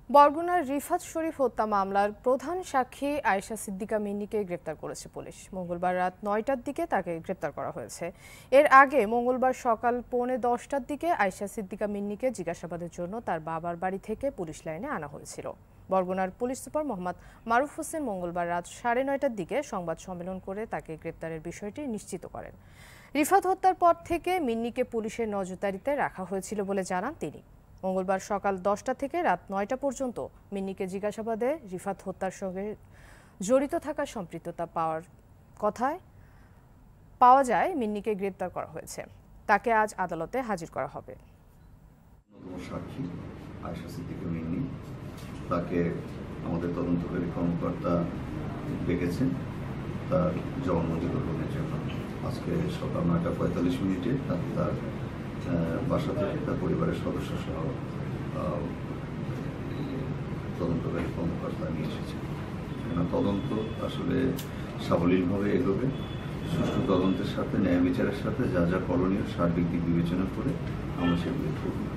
বরগুনার রিফাত শরীফ হত্যা মামলার প্রধান সাক্ষী আয়েশা সিদ্দিকা মিন্নিকে গ্রেপ্তার করেছে পুলিশ। মঙ্গলবার রাত ৯টার দিকে তাকে গ্রেপ্তার করা হয়েছে। এর আগে মঙ্গলবার সকাল ৯:১৫টার দিকে আয়েশা সিদ্দিকা মিন্নিকে জিজ্ঞাসাবাদের জন্য তার বাবার বাড়ি থেকে পুলিশ লাইনে আনা হয়েছিল। বরগুনার পুলিশ সুপার মোহাম্মদ মারুফ হোসেন মঙ্গলবার রাত ৯:৩০টার দিকে সংবাদ সম্মেলন করে তাকে গ্রেপ্তারের বিষয়টি নিশ্চিত করেন। রিফাত হত্যার পর থেকে মিন্নিকে পুলিশের নজরদারিতে রাখা হয়েছিল বলে জানান তিনি। মঙ্গলবার সকাল ১০টা থেকে রাত ৯টা পর্যন্ত মিন্নিকে জিজ্ঞাসাবাদে রিফাত হত্যার সঙ্গে জড়িত থাকার সম্পৃক্ততা পাওয়া যায় মিন্নিকে গ্রেপ্তার করা হয়েছে। তাকে আজ আদালতে হাজির করা হবে। সাক্ষী আয়েশা সিদ্দিকা মিন্নি, তাকে আমাদের তদন্তকারী কর্মকর্তা ডেকেছেন তার জবানবন্দি গ্রহণের জন্য। আজকে সকাল ৯:৪৫ তাকে তার বাসা থেকে তার পরিবারের সদস্য সহ তদন্তকারী কর্মকর্তা নিয়ে এসেছে। তদন্ত আসলে সাবলীলভাবে এগোবে। সুষ্ঠু তদন্তের সাথে ন্যায় বিচারের সাথে যা যা করণীয় সার্বিক দিক বিবেচনা করে আমরা সেগুলি করব।